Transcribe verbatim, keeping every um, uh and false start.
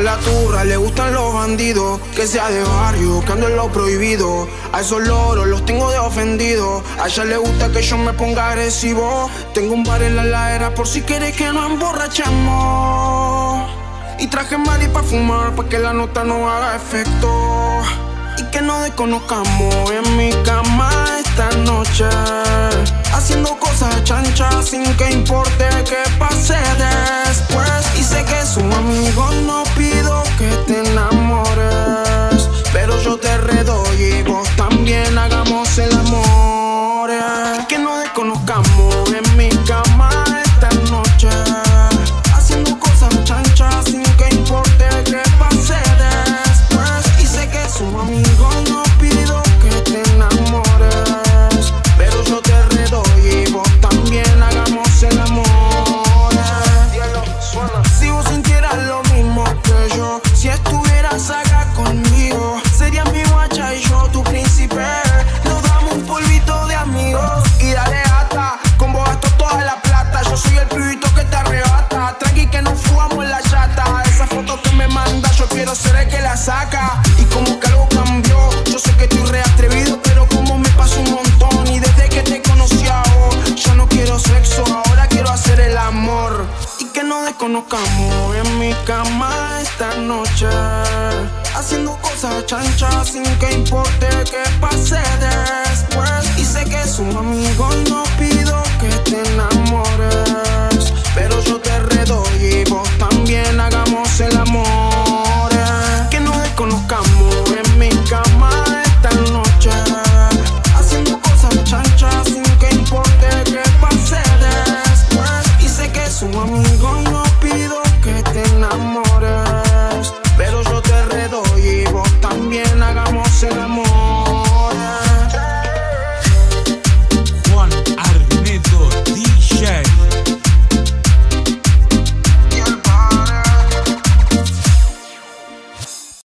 la turra le gustan los bandidos, que sea de barrio, que ando en lo prohibido. A esos loros los tengo de ofendido. A ella le gusta que yo me ponga agresivo. Tengo un bar en la ladera por si quieres que nos emborrachemos. Y traje mari pa' fumar, pa' que la nota no haga efecto. Y que nos desconozcamos en mi cama esta noche, haciendo cosas chanchas sin que importe que pase después. Y sé que su amigo no pido que te enamores, pero yo te redoy y vos también hagamos el amor. Y que nos desconozcamos en mi cama esta noche, haciendo cosas chanchas sin que importe que pase después. Y sé que su amigo no pido que te enamores, pero yo te redoy y vos también hagamos el amor. Si vos sintieras lo mismo que yo, si estuvieras acá conmigo, serías mi guacha y yo tu príncipe. Nos damos un polvito de amigos y dale gata, con vos gasto toda la plata. Yo soy el pibito que te arrebata, tranqui que nos fugamos en la chata. Esa foto que me manda yo quiero ser el que la saca. Y como que algo cambió, yo sé que estoy re atrevido, pero como me pasa un montón. Y desde que te conocí a vos, ya no quiero sexo, ahora quiero hacer el amor. Y que nos desconozcamos en mi cama esta noche, haciendo cosas chanchas sin que importe que pase después. Y sé que su amigo no pido que te enamores, pero yo te redoy y vos también hagamos el amor. Que nos desconozcamos en mi cama esta noche, haciendo cosas chanchas sin que importe que pase después. Y sé que su amigo